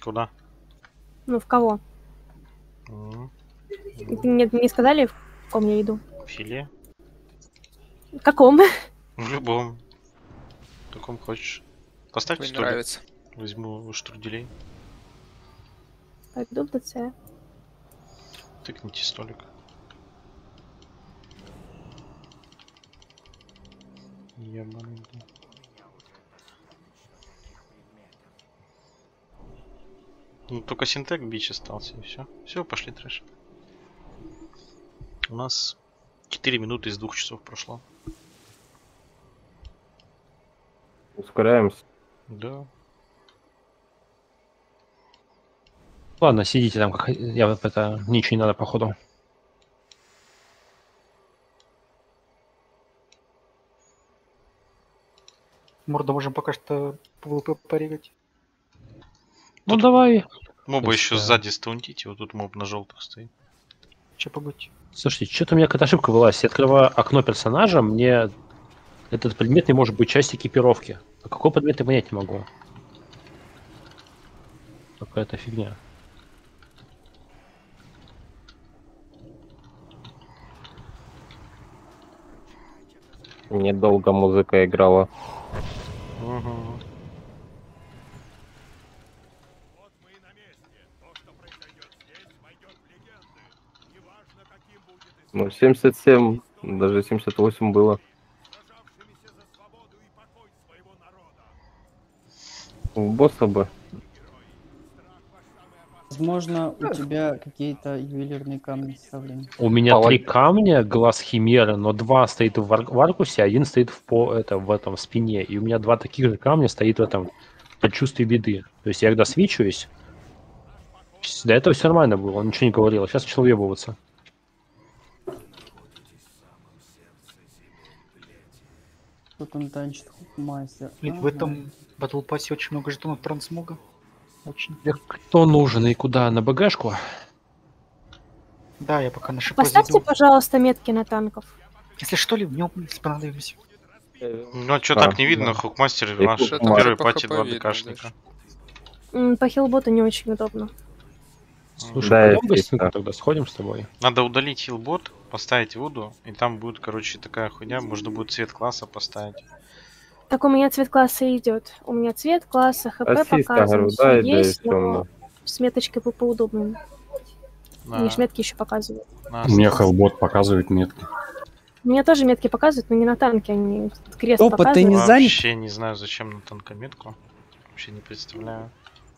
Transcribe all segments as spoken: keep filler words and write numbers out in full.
Куда? Ну, в кого? Mm. Мне не сказали, в ком я иду? Филе? В каком? В любом. В каком хочешь. Поставьте Мне столик. нравится. Возьму штруделей. Пойду в ДЦ. Тыкните столик. Ебаный. Ну, только синтек бич остался, и все. Все, пошли трэш. У нас четыре минуты из двух часов прошло. Ускоряемся. Да. Ладно, сидите там, как я вот это ничего не надо, походу. Морда можем пока что ПВП порегать. Ну Тут давай. Моба еще Да. сзади стаунтите, вот тут моб на желтых стоит. Че погодь. Слушайте, что-то у меня какая-то ошибка была. Если я открываю окно персонажа, мне этот предмет не может быть часть экипировки. А какой предмет я понять не могу. Какая-то фигня. Недолго музыка играла. Угу. Ну, семьдесят семь, даже семьдесят восемь было. У босса бы. Возможно, у тебя какие-то ювелирные камни вставлены. У меня Палат- три камня, глаз химеры, но два стоит в, ар- в аркусе, один стоит в, по, это, в этом в спине. И у меня два таких же камня стоит в этом предчувствии беды. То есть я когда свечусь, до этого все нормально было, он ничего не говорил. Сейчас начал въебываться. Тут он танчит мастер. Блин, в этом батл пассе очень много жетонов трансмога. Очень. Кто нужен и куда? На БГшку? Да, я пока на шипы Поставьте, зайду. пожалуйста, метки на танков. Если что ли, в нем понадобимся. Ну а что Да, так не видно, да. Хукмастер И ваш Хукмастер. первый По пати ХП два видно, ДКшника. М, По хилботу не очень удобно. Слушай, Да, пойдем в естественно. гостинку тогда, сходим с тобой. Надо удалить хилбот, поставить воду, и там будет, короче, такая хуйня, можно будет цвет класса поставить. Так у меня цвет класса идет. У меня цвет класса, ХП Ассист, показан, говорю, всё да, и да, и есть, всё, но да. с меточкой по поудобнее. На, Мне ж метки еще показывают. на- У меня Hellbot показывает метки. Мне тоже метки показывают, но не на танке, они крест Опа, ты показывают. не Вообще не знаю, зачем на танкометку. Вообще не представляю.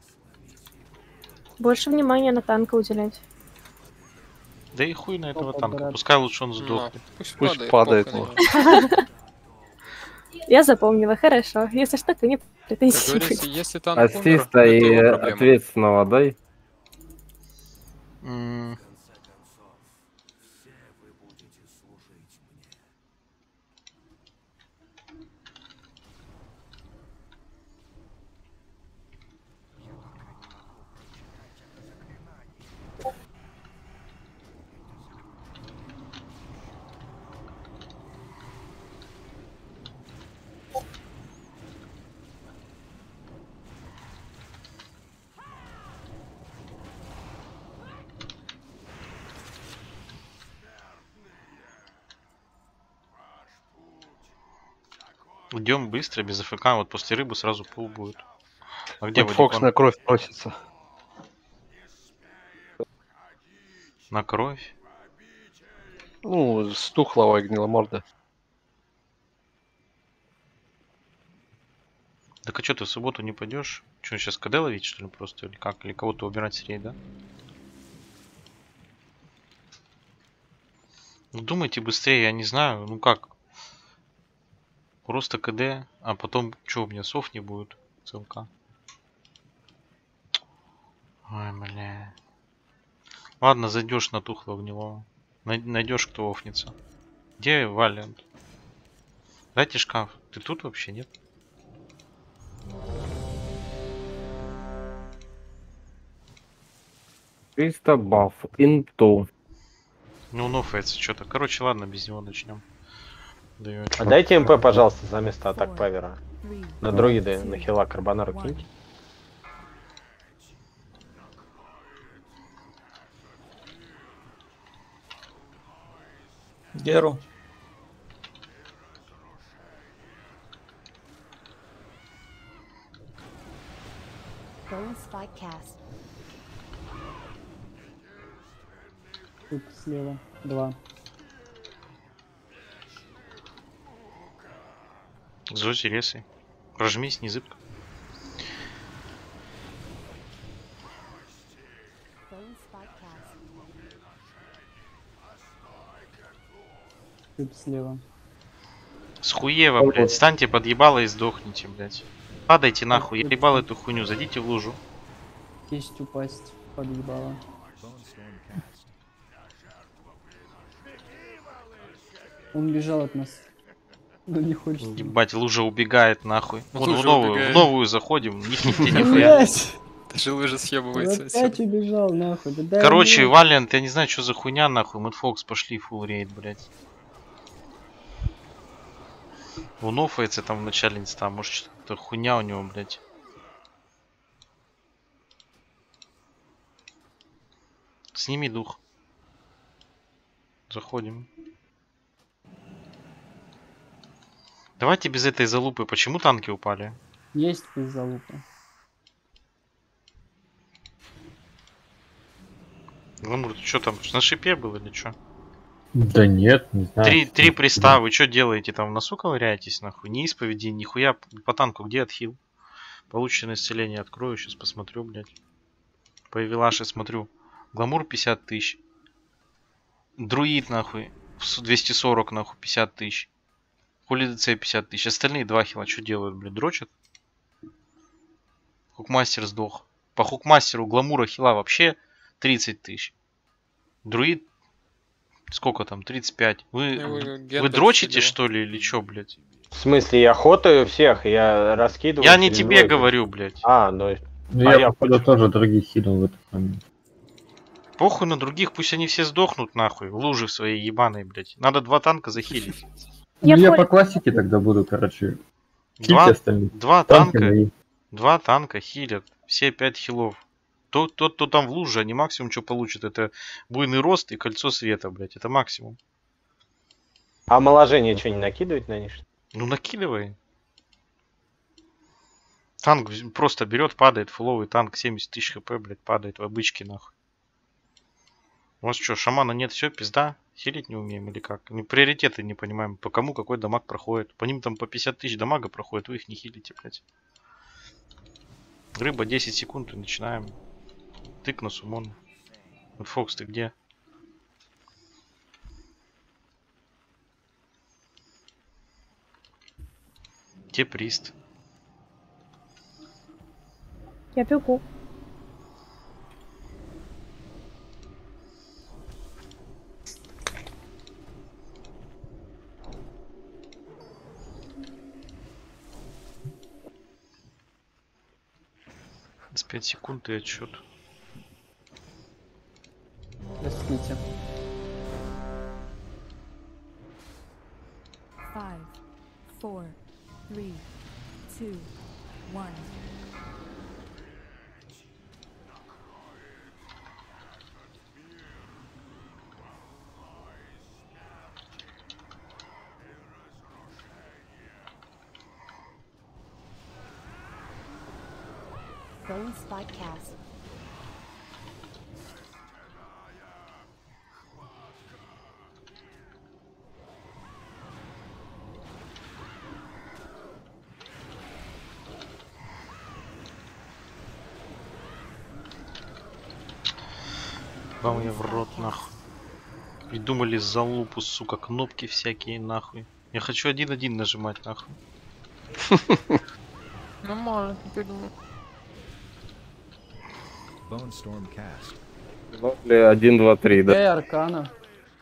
Больше внимания на танка уделять. Да и хуй на этого Опа, танка. брат. Пускай лучше он Ну, сдохнет. пусть, Пусть падает, падает, похуй ну. на него. Я запомнила, хорошо. Если что, то не Как претензий говорится, будет. если танк умер, Ассиста это и его проблема. ответственного дай. М, Идем быстро, без АФК, вот после рыбы сразу пул будет. А где Вот Фокс Вадикон? на кровь просится. На кровь? Ну, стухлого гниломорда. Так а что, ты в субботу не пойдешь? Что, сейчас КД ловить, что ли, просто? Или как? Или кого-то убирать с рейда? Ну, думайте быстрее, я не знаю. Ну как? Просто КД, а потом, что, у меня сов не будет? ЦЛК. Ой, бля. Ладно, зайдешь на тухло в него. Найдешь, кто офнется. Где Валент? Дайте шкаф. Ты тут вообще, нет? триста баф. Инту. Ну, нофается что-то. Короче, ладно, без него начнем. Даю А отчет. дайте МП, пожалуйста, за место атак Павера. На дроиды, на хила карбонару киньте. Геру. Тут слева. Два. Зоси, ресы. Прожмись, не зыбка. Тут слева. С хуева, блядь. Станьте под ебало и сдохните, блядь. Падайте нахуй. Я ебал эту хуйню. Зайдите в лужу. Есть упасть. Подъебало. Он бежал от нас. Ну не хочет. Ебать, лужа убегает нахуй. Ну, Вот в лужа новую, убегает. в новую заходим. Нихуя, нихуя. Блять! Даже лыжа съебывается Опять отсюда. убежал нахуй. Да дай Короче, мне. Валент, я не знаю, что за хуйня нахуй. Мэтфокс пошли фулл рейд, блядь. Он офается там в начале инста. Может, что-то хуйня у него, блядь. Сними дух. Заходим. Давайте без этой залупы. Почему танки упали? Есть без залупы. Гламур, ты что там? На шипе был или что? Да нет, не знаю. Три, три приста, вы что делаете там? В носу ковыряетесь нахуй? Ни исповеди, нихуя по танку. Где отхил? Полученное исцеление открою, сейчас посмотрю, блядь. По Эвилаше смотрю. Гламур пятьдесят тысяч. Друид нахуй. двести сорок нахуй, пятьдесят тысяч. Хули ДЦ пятьдесят тысяч. Остальные два хила что делают, блядь? Дрочат? Хукмастер сдох. По хукмастеру Гламура хила вообще тридцать тысяч. Друид сколько там? тридцать пять. Вы, Ну, вы вы Гендальф дрочите сидел. что ли или чё, блядь? В смысле, я хотаю всех, я раскидываю. Я не через тебе двойку. говорю, блядь. А, ну... Ну, а я, я походу, тоже других хилил в этот момент. Похуй на других, пусть они все сдохнут нахуй. В луже своей ебаной, блядь. Надо два танка захилить. Я ну, я понял. по классике тогда буду, короче. Хильте Два, остальных. два Танки танка, мои. два танка хилят. Все пять хилов. Тот, тот, кто там в луже, они максимум что получат, это буйный рост и кольцо света, блядь. Это максимум. А омоложение что, не накидывать на них? Ну накидывай. Танк вз- просто берет, падает, фуловый танк, семьдесят тысяч хп, блядь, падает в обычке, нахуй. У вас что, шамана нет, все, пизда? Хилить не умеем или как? Ну, приоритеты не понимаем, по кому какой дамаг проходит. По ним там по пятьдесят тысяч дамага проходит, вы их не хилите, блядь. Рыба десять секунд и начинаем. Тык на сумон. Вот Фокс, ты где? Где прист? Я пеку. С пять секунд и отсчет. Простите. Five, four, three, two, one. Bone spot cast. Вам я в рот, нахуй. Придумали залупу, сука, кнопки всякие, нахуй. Я хочу один-один нажимать, нахуй. Нормально, придумал. один, два, три, да? Эй, Аркана.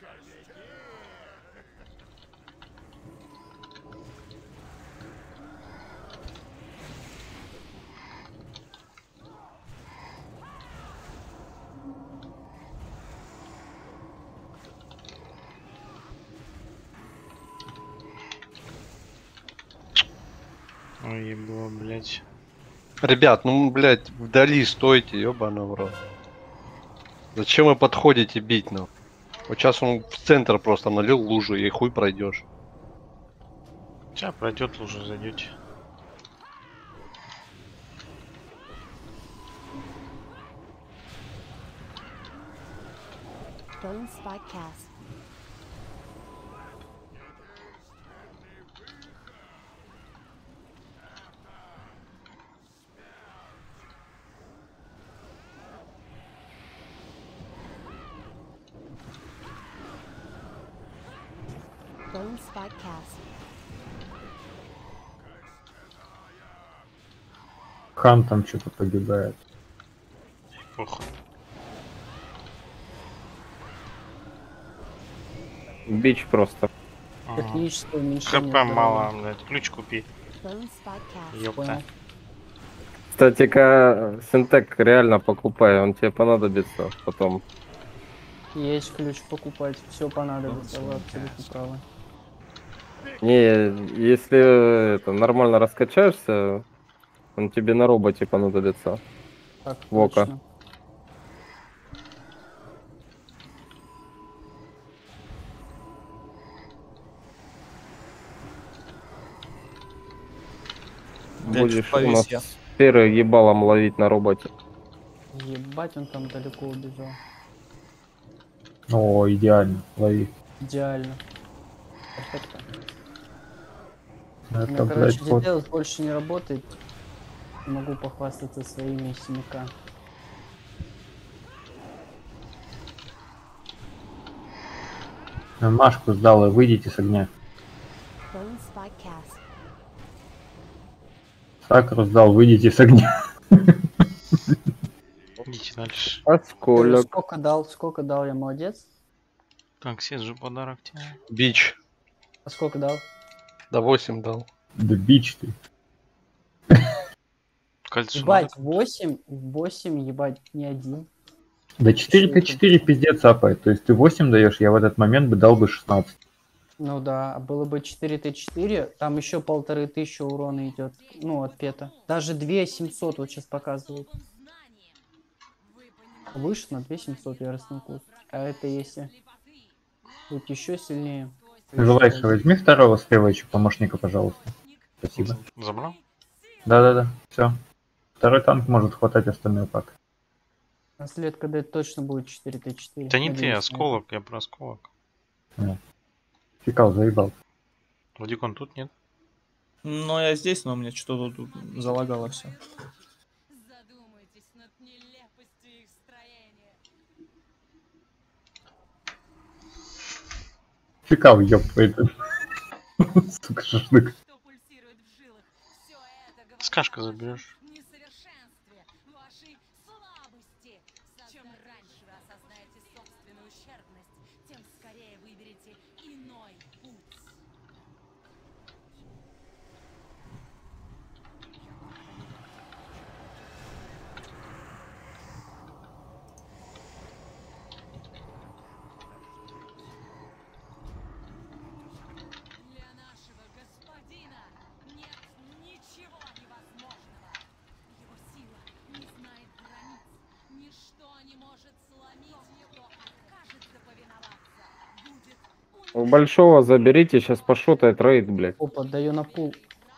Ой, ебло, блядь. Ребят, ну, блядь, вдали стойте, ёбаный в рот. Зачем вы подходите бить, ну? Вот сейчас он в центр просто налил лужу, и хуй пройдешь. Сейчас пройдет, лужу зайдете. Starting spike cast. Starting spike cast. Хан там что-то погибает. Похуй. Бич просто. Ага. Техническое уменьшение. ХП мало, блядь. Ключ купи. Starting spike cast. Ёпта. Кстати-ка, Синтек реально покупай, он тебе понадобится потом. Есть ключ покупать, все понадобится, вы абсолютно правы. Не, если это нормально раскачаешься, он тебе на роботе понадобится. Так, Вока. точно. Будешь у нас сферы ебалом ловить на роботе. Ебать, он там далеко убежал. О, идеально, лови. Идеально. Perfecto. Это, У меня, блядь, короче, вот. Дедеус больше не работает. Не могу похвастаться своими семика. Машку сдал и выйдите с огня. Starting spike cast. Сакру сдал, выйдите с огня. Идите дальше. Осколок. Сколько дал, сколько дал, я молодец. Так, съезжу подарок тебе. Бич. А сколько дал? Да восемь дал. Да бич ты. Кольцо Ебать, надо. восемь, восемь, ебать, не один. Да четыре тэ четыре пиздец апает. То есть ты восемь даешь, я в этот момент бы дал бы шестнадцать. Ну да, а было бы четыре тэ четыре, там еще полторы тысячи урона идет, ну, от пета. Даже две семьсот вот сейчас показывает. Выше на две семьсот яростный курс. А это если быть еще сильнее. Желаешь, возьми второго слева еще помощника, пожалуйста. Спасибо. Забрал? Да-да-да, все. Второй танк может хватать остальной пак. Наслед КД точно будет четыре тэ четыре. Да не ты, Надеюсь на осколок, я про осколок. Фикал, заебал. Владикон тут нет? Ну, я здесь, но у меня что-то тут залагало все. Фикал, ёб твою. Сука, шашлык. Скашка заберешь. Чем раньше вы осознаете собственную ущербность, тем скорее выберете иной путь. Для нашего господина нет ничего невозможного. Его сила не знает границ. Ничто не может сломить его, откажется повиноваться. Будет У большого заберите, сейчас пошутает рейд, блядь. Опа, даю на пул.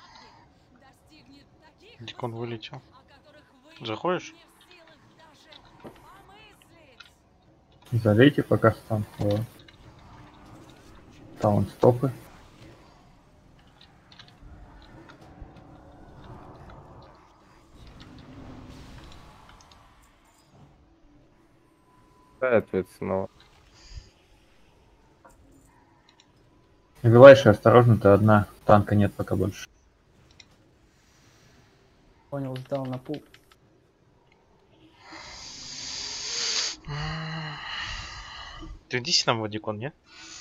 Дикон вылетел. Заходишь? Залейте пока стан. Таун стопы. Да, ответственно. Вилайши, осторожно, ты одна. Танка нет пока больше. Понял, сдал на пул. Ты иди нам Владикон, нет?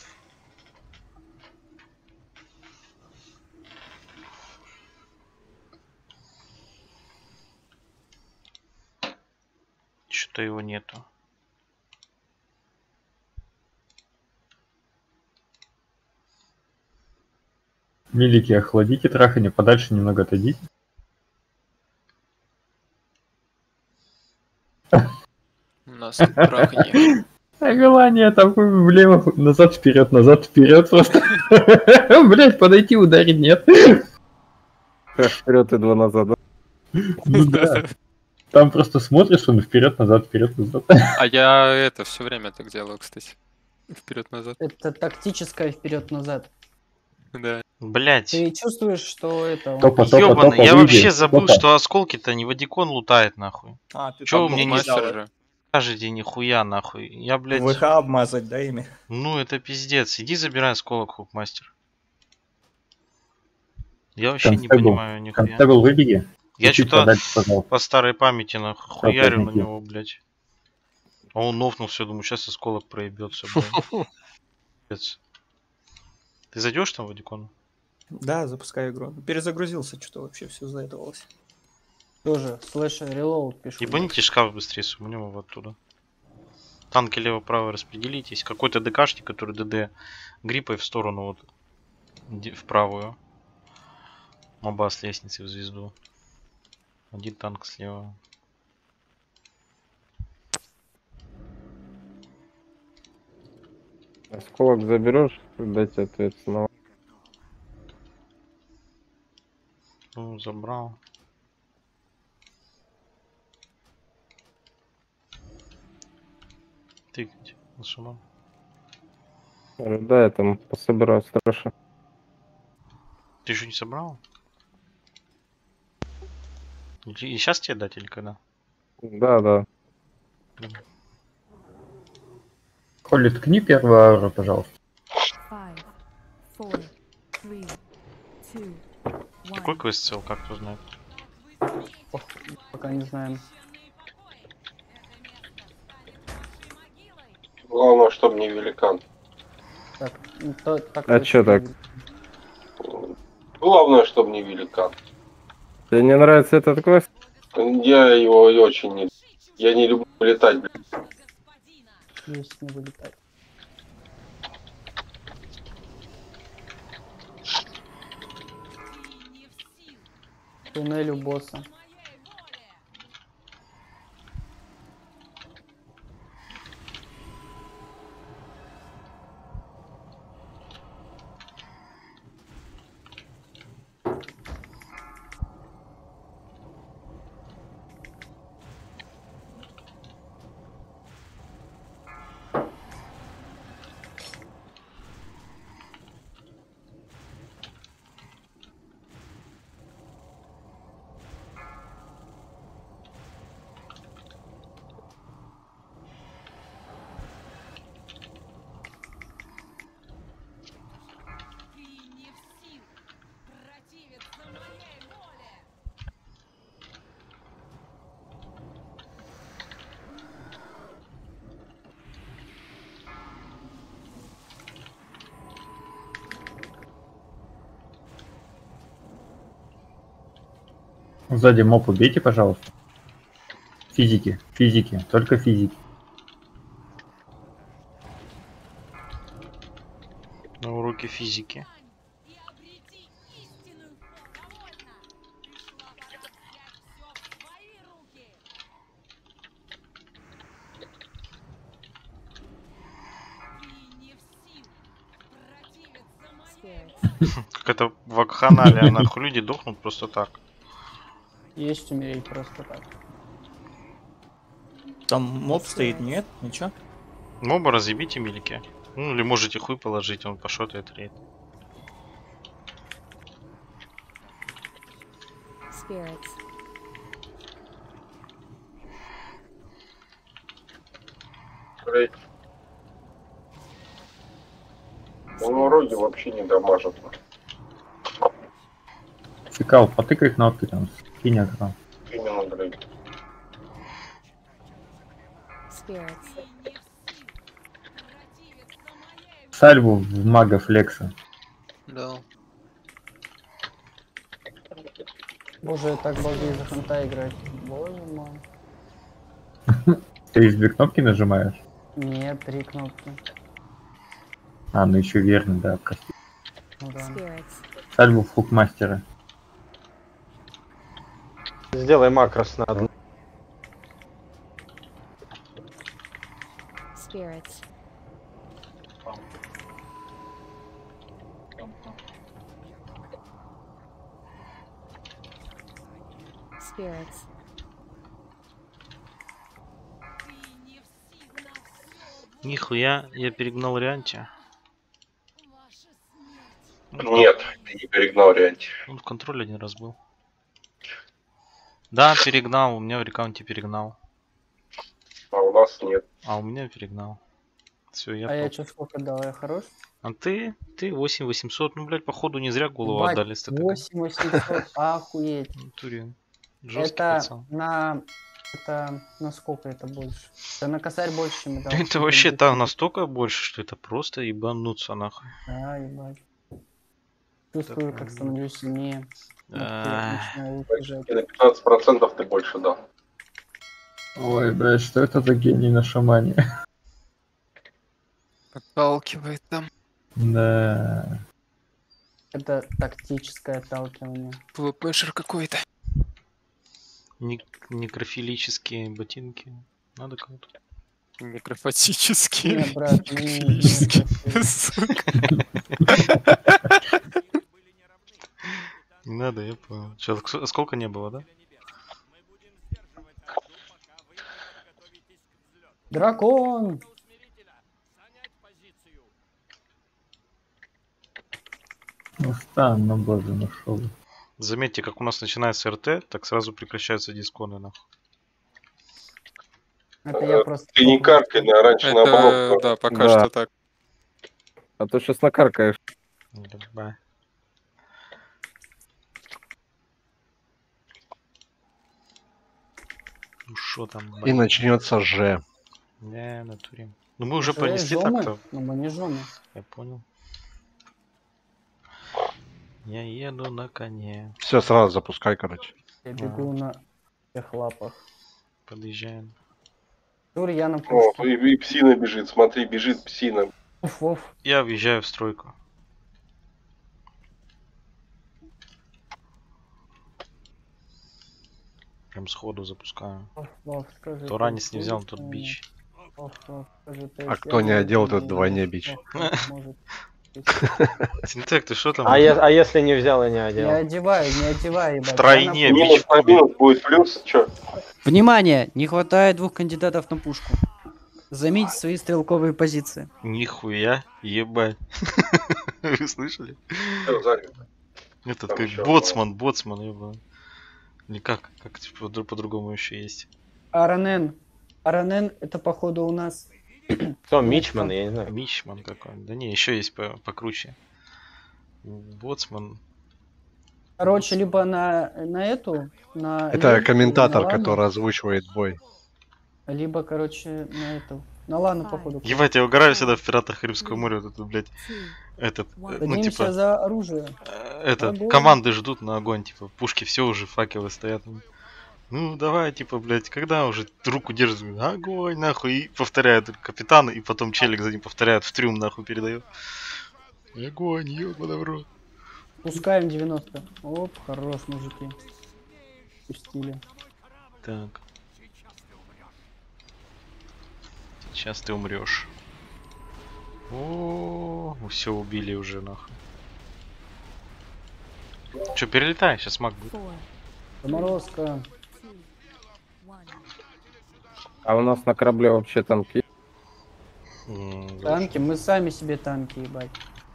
Что-то его нету. Милики, охладите трахание, подальше немного отойдите. У нас тут траханье. А желание там влево, назад, вперед, назад, вперед просто. Блять, подойти, ударить нет. Вперед и два назад, да? Ну да. Там просто смотришь, он вперед, назад, вперед, назад. А я это все время так делаю, кстати. Вперед-назад. Это тактическое вперед-назад. Да. Блять. Ты чувствуешь, что это... он- Топа, топа, Ёбаный, топа, я выйди, вообще забыл, топа. что осколки-то не Вадикон лутает, нахуй. А, ты Чё там вы мне не мастер Мастер же. скажете нихуя, нахуй? Я, блядь... ВХ обмазать, да, ими? Ну, это пиздец. Иди забирай осколок, хукмастер. Я вообще не Констебл, понимаю нихуя. Констебл, выбеги. Я Чуть-чуть что-то подальше, пожалуйста. по старой памяти нахуй хуярю на праздники. него, блядь. А он нофнул все, думаю, сейчас осколок проебется, блядь. Пиздец. Ты зайдешь там в Вадикон? Да, запускай игру. Перезагрузился, что-то вообще все заедовалось. Тоже слэш релоуд пишу. Ебаните шкаф быстрее, сумнем его оттуда. Танки лево-право распределитесь. Какой-то ДКшник, который ДД гриппой в сторону вот ди- в правую. Моба с лестницы в звезду. Один танк слева. Осколок заберешь, дать ответ снова. Ну, забрал. Тыкнуть. Нашумал. Да, я там пособираю страшно. Ты еще не собрал? И сейчас тебе дать или когда? Да, да. Холли, ткни первую ауру, пожалуйста. Five, four, three, two, Какой квест цел, как кто знает? Ох, пока не знаем. Главное, чтобы не великан. Так, ну, то, так А чё так? Главное, чтобы не великан. Тебе не нравится этот квест? Я его очень не... Я не люблю летать, блин. Есть, не вылетать. Туннель у босса. Сзади моп убейте, пожалуйста. Физики, физики, только физики. На уроке физики. Как это вакханалия, нахуй люди дохнут просто так. Есть умереть просто так. Там моб стоит, нет? Ничего? Моба разъебите милики. Ну или можете хуй положить, он пошотает рейд. spirits. Блять. Он вроде вообще не дамажит. Цикал, потыкай кнопки там, скинь экран. Именно, блядь. Spirits. Сальву в мага флекса. Да. Боже, я так балдею за ханта играть. Боже мой. Ты из две кнопки нажимаешь? Нет, три кнопки. А, ну еще верно, да, прости. Ну да. Spirits. Сальву в хукмастера. Сделай макрос на одну. Spirits. Spirits. Нихуя, я перегнал Рианти. Нет, ты не перегнал Рианти. Он в контроле один раз был. Да, перегнал, у меня в рекаунте перегнал. А у нас нет. А у меня перегнал. Все, я А я топ. что, сколько дал? Я хорош? А ты? Ты восемь восемьсот. Ну, блядь, походу не зря голову Ебать, отдали. С восемь восемьсот, охуеть. Турин. Жесткий Это пацан. на... Это на сколько это больше? Это на косарь больше, чем дал. Это вообще так настолько больше, что это просто ебануться нахуй. Да, ебать. Чувствую, как становлюсь сильнее. Ах. И на пятнадцать процентов ты больше дал. Ой, блядь, что это за гений на шамане? Отталкивает там. Да. Это тактическое отталкивание. Пвпшер какой-то. Ник- некрофилические ботинки. Надо кого-то. Некрофатические. Не, брат, ну, не- не Некрофилические. некрофилические. Не надо, я понял. Чё, ск- сколько не было, да? Дракон! Ну, странно, боже, нашел. Заметьте, как у нас начинается РТ, так сразу прекращаются дисконы, нахуй. Это я просто... Ты не каркай, на раньше Это, наоборот. да, пока Да. что так. А то сейчас накаркаешь. Давай. Ну шо там, И блядь? начнется Ж. Не, натуре. Ну мы уже Же- понесли жёмы? так-то. Ну мы не жены. Я понял. Я еду на коне. Все, сразу запускай, короче. Я бегу на всех лапах. Подъезжаем. Тур, я на О, пушке. и, и псина бежит, смотри, бежит псина. Оф, оф. Я въезжаю в стройку. Прям сходу запускаю. Оф, оф, скажи, То ты ранец не взял, тот слышишь бич. меня? Оф, оф, скажи, ты А если кто я не буду одел, идти, тот вдвойне оф, бич. оф, оф, может. Синтек, ты что там? А, е- а если не взял и не одел? Не одевай, не одевай, ебать. Втройне Я на- бич Минус в на кубе. минус будет плюс, чё? Внимание! Не хватает двух кандидатов на пушку. Займите свои стрелковые позиции. Нихуя, ебать. Вы слышали? Всё, занято. Этот Там как ещё боцман, боцман, ебать. Или как, как типа, по- по-другому еще есть. Аранен. Аранен это походу у нас... Кто, Мичман, я не знаю. Мичман какой. Да не, еще есть по- покруче. Боцман. Короче, либо на, на эту, на... Это Лиль, комментатор, или на Лану, который озвучивает бой. Либо, короче, на эту. На Лану, походу. Ебать, я угораю всегда в пиратах Карибского моря. Вот это, блядь, этот, э, ну Садимся типа, за оружие. э, это, Огонь. команды ждут на огонь, типа, пушки все уже, факелы стоят. Ну, давай, типа, блядь, когда уже руку держит, огонь, нахуй, и повторяют капитан, и потом челик за ним повторяет, в трюм, нахуй, передает. Огонь, ёбаный в рот. Пускаем девяносто. Оп, хорош, мужики. Пустили. Так. Сейчас ты умрешь. О, все убили уже, нахуй. Че, перелетай, сейчас маг будет. Заморозка. А у нас на корабле вообще танки. М, Танки, мы сами себе танки, ебать.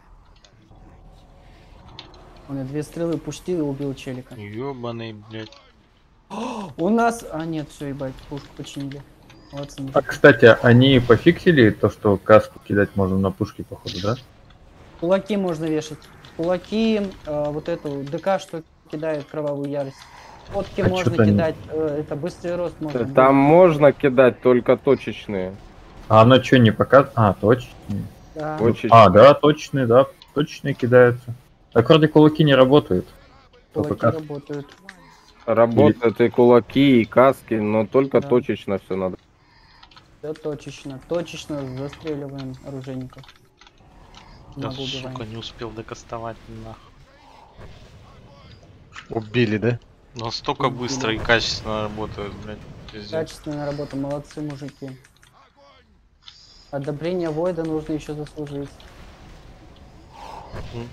Он я две стрелы пустил и убил челика. Ёбаный, блядь. У нас... А, нет, все, ебать, пушку починили. Молодцы, А, мужики. кстати, они пофиксили то, что каску кидать можно на пушки, походу, да? Кулаки можно вешать. Кулаки, э, вот эту ДК, что кидает кровавую ярость. Фотки А можно чё-то не- кидать, э, это быстрый рост можно. Там можно кидать только точечные. А оно что, не показывает? А, точечные. Да. Точечные. А, да, точные, да. Точечные кидаются. Так вроде кулаки не работают. Только Кулаки каска. работают. Работают и кулаки, и каски, но только Да. точечно все надо. Все точечно. Точечно застреливаем оружейников. Да, Много убиваем. сука, не успел докастовать, нахуй. Убили, да? Настолько Убили. быстро и качественно работают, блядь. Пиздец. Качественная работа, молодцы, мужики. Одобрение Войда нужно еще заслужить. Мгм.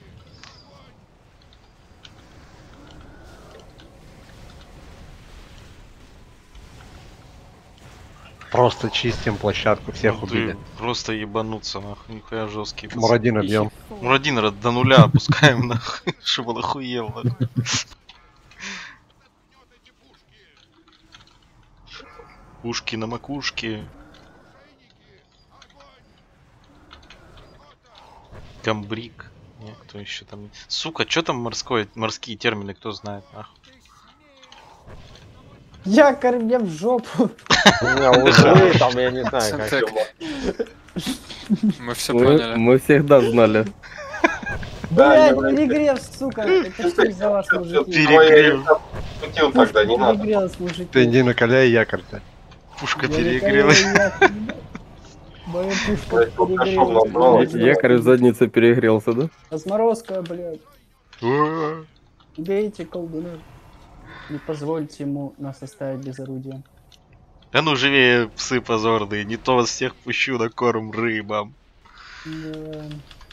Просто чистим площадку, всех Ну ты убили. просто ебануться, нахуй, нихуя жесткий. пацан. Мурадина бьем. Мурадина до нуля опускаем, нахуй, чтобы он охуел, нахуй. Пушки на макушке. Камбрик. Не, кто еще там? Сука, что там морской, морские термины, кто знает, нахуй. Якорь мне в жопу. У меня узлы, там, я не знаю, как Так. его. Мы все Мы, поняли. мы всегда знали. Блять, перегрев, сука. Это что из-за вас, мужики? Перегрев. Шутил тогда, не надо. Перегрелась, мужики. Ты не накаляй якорь-то. Пушка Я не перегрелась. понял, якорь. Моя пушка Блядь, только шел перегрелась. набрал. блядь. Якорь в заднице перегрелся, да? Разморозка, блядь. Уа. Убейте колдуна. Не позвольте ему нас оставить без орудия. А ну живее, псы позорные, не то вас всех пущу на корм рыбам. Да.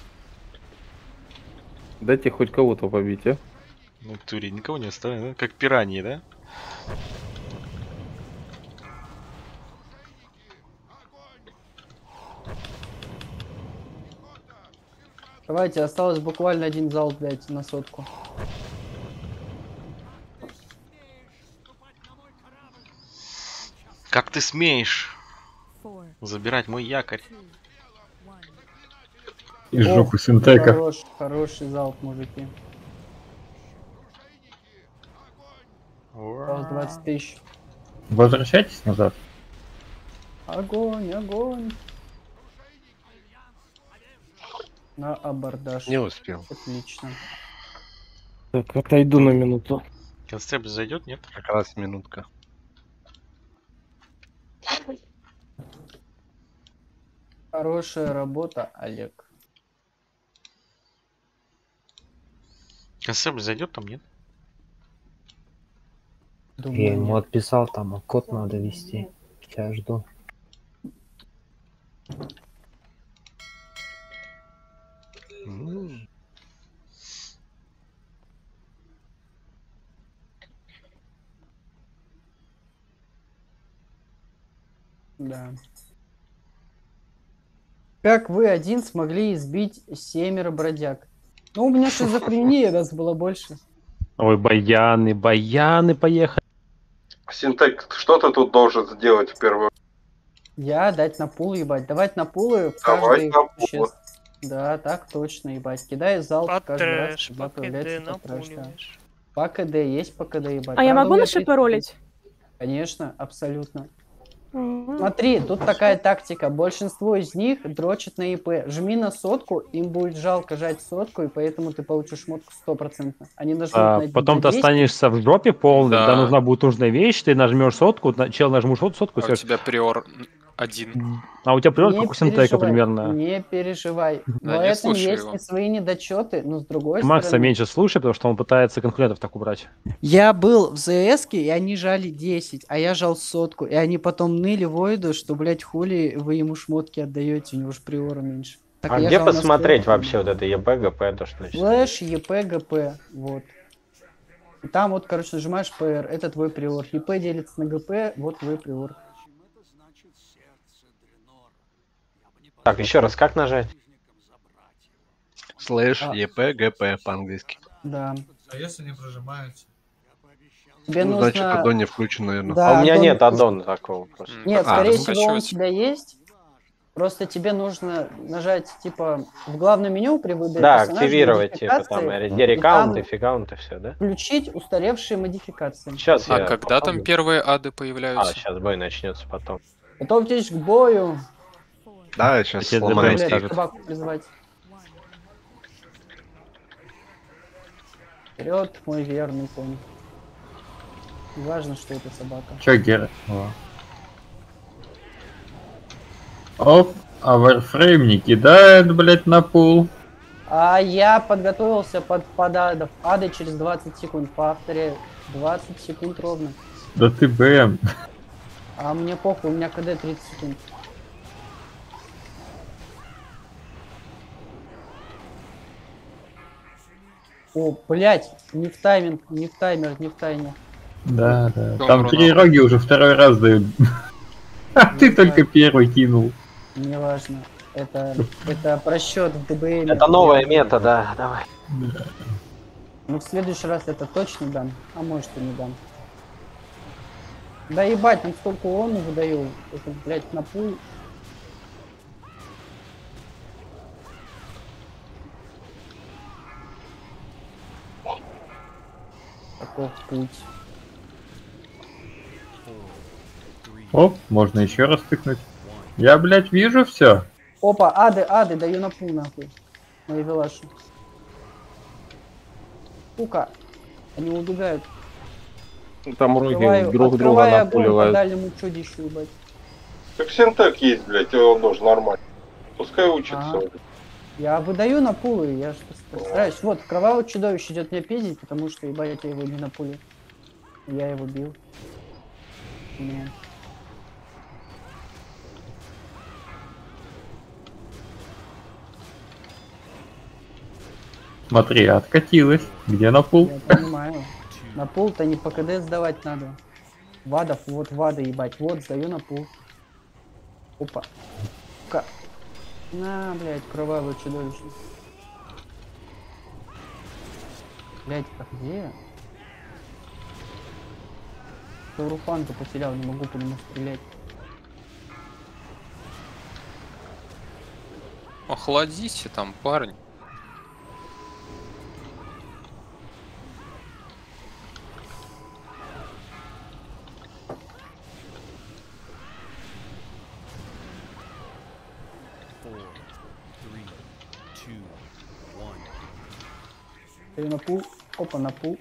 Дайте хоть кого-то побить, а? Ну, туре никого не оставим, да? Как пираньи, да? Давайте, осталось буквально один залп, блядь, на сотку. Как ты смеешь Four, забирать мой якорь? two, one. Из Ох, жопы синтека. Хорош, хороший залп, мужики. Осталось двадцать тысяч. Возвращайтесь назад. Огонь, огонь. На абордаж. Не успел. Отлично. Так, отойду на минуту. Констебль зайдет, нет? Как раз минутка. Хорошая работа, Олег. Констебль зайдет там, нет? Думаю, Я ему нет. отписал, там а код надо ввести. Сейчас жду. М. Да. Как вы один смогли избить семеро бродяг? Ну, у меня шизофрения, раз было больше. Ой, баяны, баяны, поехали. Синтек, что ты тут должен сделать в первую? Я дать на пул, ебать. Давать на пулы в Давай каждый на пул. существ. Да, так точно, ебать. Кидай залп каждый раз, Трэш, когда по появляется КД подпрашка. напуливаешь. По КД, есть по КД, ебать. А я Правда, могу у меня на шипы ролить? Конечно, абсолютно. Мгм. Смотри, тут такая тактика. Большинство из них дрочат на ИП. Жми на сотку, им будет жалко жать сотку, и поэтому ты получишь шмотку стопроцентно. Они нажмут А, на потом на ты десять. останешься в жопе полный, Да. да, нужна будет нужная вещь, ты нажмешь сотку, на- чел нажмешь сот- сотку, А у скажешь, тебя приор один. а у тебя приор Не как у Синтека переживай, примерно. Не переживай. В Да, не этом слушай есть его. и свои недочеты, но с другой Макса стороны... меньше слушай, потому что он пытается конкурентов так убрать. Я был в ЗСке, и они жали десять, а я жал сотку. И они потом ныли Войду, что, блядь, хули вы ему шмотки отдаете, у него же приора меньше. Так А я где жал на посмотреть сто. вообще вот это ЕП, ГП, то что значит? Флэш, ЕП, ГП, вот. И там вот, короче, нажимаешь ПР, это твой приор. ЕП делится на ГП, вот твой приор. Так, еще раз, как нажать? Слэш, А. ЕП, ГП по-английски. Да. А если не прожимаются? Тебе Ну, нужно... значит, аддон не включен, наверное. Да, а у меня аддон нет включен. аддона такого просто. Нет, А, скорее ну, всего, он у скачивать. тебя есть. Просто тебе нужно нажать, типа, в главном меню при выборе Да, персонажа активировать, типа, там, модификации, дерекаунты, и там фигаунты, все, да? включить устаревшие модификации. Сейчас А я когда там попробую. первые ады А, появляются? сейчас бой начнется потом. Готовьтесь к бою. Да, сейчас Отец сломаем ДП Блядь, стик. собаку призвать. Вперед, мой верный конь. Не важно, что это собака. Чё, Гера? Оп, а Warframe не кидает, блять, на пул. А я подготовился под под адов. Ады через двадцать секунд. Повторяю. двадцать секунд ровно. Да ты БМ. А мне похуй, у меня КД тридцать секунд. О, блядь, не в тайминг, не в таймер, не в таймер. Да, да. Кто Там урона? три роги уже второй раз дают. А ты только первый кинул. Неважно. Это, это просчет в ДБМ. Это новая мета, да, давай. Ну в следующий раз это точно дам, а может и не дам. Да ебать, там столько урона выдаю. Это, блядь, на пул. Таков путь. Оп, можно еще раз тыкнуть. Я, блядь, вижу все. Опа, ады, ады, даю на пул нахуй. Мои вилаши. Сука, они убегают. Там роги Открываю, друг друга открываю огонь по напуливают. дальнему чудищу, ебать. Так Синтек есть, блядь, и он должен нормально. Пускай учится. Ага. Я выдаю на пулы, я что стараюсь. Вот, кровавое чудовище идет меня пиздить, потому что, ебать, я его не на пуле. Я его бил. Не. Смотри, откатилась. Где на пул? Я понимаю. На пул-то не по КД сдавать надо. Вадов, вот вады, ебать. Вот, сдаю на пул. Опа. Ка. На, блядь, кровавое чудовище. Блядь, а где? Руфанку потерял, не могу по нему стрелять. Охладите там, парень. Ты на пул. Опа, на пул.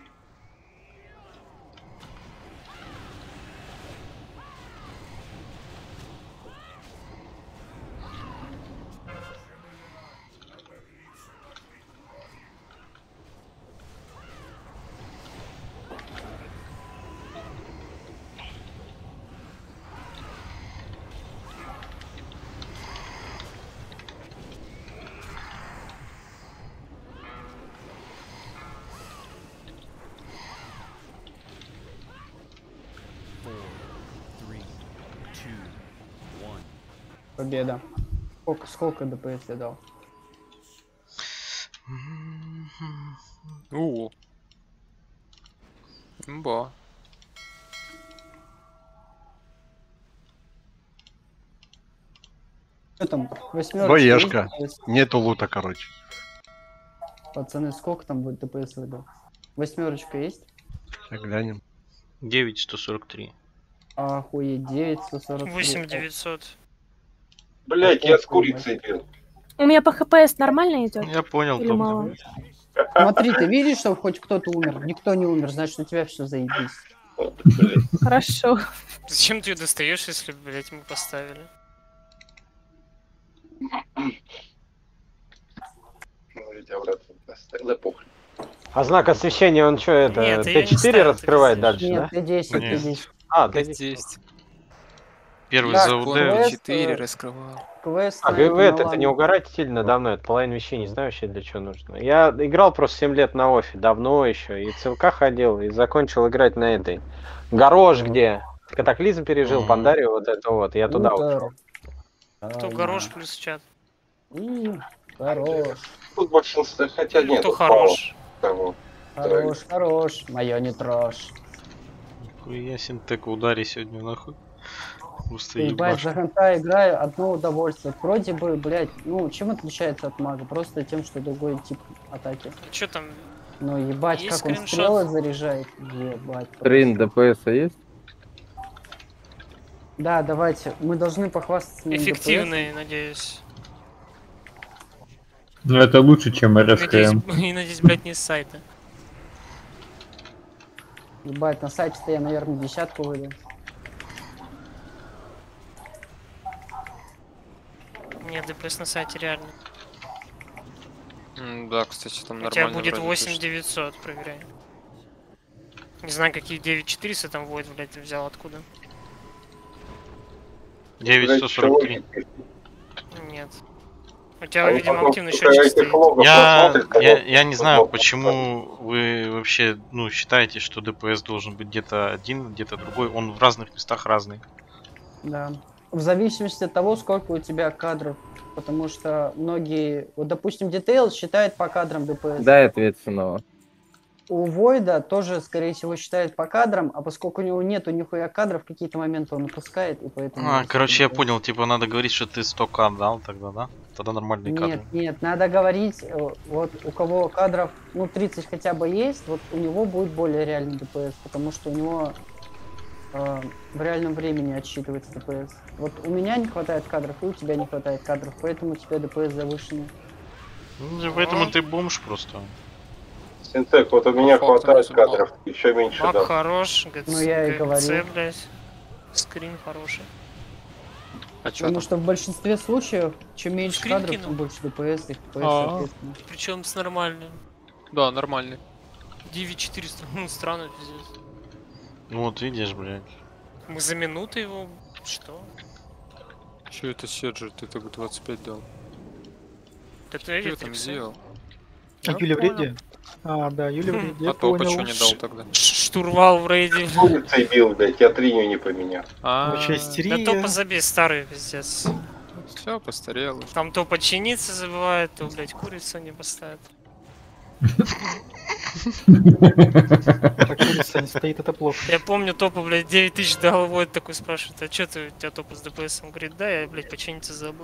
Победа. Сколько, сколько ДПС я дал? У. Имба. Что там? Восьмерочка Боешка. есть? Нету лута, короче. Пацаны, сколько там будет ДПС выдал? Восьмерочка есть? Сейчас глянем. девять сто сорок три. Охуеть, девять сто сорок три. восемь девятьсот. Блять, я с курицей бил. У меня по ХПС нормально идет? Я понял, Или Том. мало? Смотри, ты видишь, что хоть кто-то умер? Никто не умер, значит у тебя все заебись. Хорошо. Зачем ты ее достаешь, если, блять, мы поставили? А знак освещения, он что, это Нет, я не Т четыре ставил, раскрывает ты дальше, Нет, да? Т десять, Т Нет. десять. А, Т Т десять. десять. Первый Так, за квест, УД. четыре э, раскрывал. Квест А, на ГВ это, это на не лан. угорать сильно давно, это половина вещей, не знаю вообще для чего нужно. Я играл просто семь лет на офе, давно еще, и ЦЛК ходил, и закончил играть на этой. Гараж где? Катаклизм пережил, Мгм. Пандарию, вот это вот, я туда Утер. ушел. Кто Ай, горош на. плюс чат? И, Хорош, Тут большинство, хотя нет. Кто тут хорош? мало того. хорош, хорош. Мое не трожь. Хуя Синтека удари сегодня нахуй. Просто Ебать, ебашь. за ханта играю, одно удовольствие. Вроде бы, блядь, ну, чем отличается от мага? Просто тем, что другой тип атаки. Че там? Ну, ебать, Есть как он скриншот? стрелы заряжает. Ебать. Трин ДПС есть? Да, давайте. Мы должны похвастаться моим Эффективный, надеюсь. Ну это лучше, чем Надеюсь, РСКМ. и надеюсь, блядь, не с сайта. ДПС. Ебать, на сайте-то я, наверное, десятку выйду. Нет, ДПС на сайте реально. М, Да, кстати, там У тебя нормально. будет вроде восемь пишет. девятьсот, проверяй. Не знаю, какие девять четыреста там вводит, блядь, ты взял откуда. девять сто сорок три. Нет. У тебя, Они видимо, потом активный сука, счетчик этих стоит. логов Я, посмотрят, я, когда- я не знаю, почему вы вообще, ну, считаете, что ДПС должен быть где-то один, где-то другой. Он в разных местах разный. Да. В зависимости от того, сколько у тебя кадров. Потому что многие, вот, допустим, Detail считает по кадрам ДПС. Дай ответственного. У Войда тоже, скорее всего, считает по кадрам, а поскольку у него нету нихуя кадров, в какие-то моменты он опускает, и поэтому... А, короче, я понял, типа надо говорить, что ты сто ка дал тогда, да? Тогда нормальные кадры. Нет, нет, надо говорить, э, вот у кого кадров, ну, тридцать хотя бы есть, вот у него будет более реальный ДПС, потому что у него э, в реальном времени отсчитывается ДПС. Вот у меня не хватает кадров, и у тебя не хватает кадров, поэтому у тебя ДПС завышенный. Ну, поэтому ты бомж просто. Синтек, вот у меня хватает кадров, еще меньше Маг дам. хорош, Ну, я и говорю. ГЦ, блядь. Скрин хороший. А чё Потому там? что в большинстве случаев, чем меньше Скрин кадров, кинул. тем больше ДПС, и FPS, А. соответственно. Причем с нормальным. Да, нормальный. девять четыреста. Ну, странно, пиздец. Ну вот видишь, блядь. Мы за минуту его... Что? Чё это Седжер? Ты только двадцать пять дал. Это Чё Эдит там Рикс. сделал? А Юля в рейде? А, да, Юля в рейде, я А то почему понял. не дал тогда? Штурвал в рейде. Улицей бил, блядь, я триню не поменял. А, Вообще Да истерия. топа забей, старый, пиздец. все, постарел уже. Там то починиться забывает, то, блядь, курицу не поставит. Так курица не стоит, это плохо. Я помню, топа, блядь, девять тысяч дал, вот такой спрашивает, а чё ты, у тебя топа с ДПС? Он говорит, да, я, блядь, починиться забыл.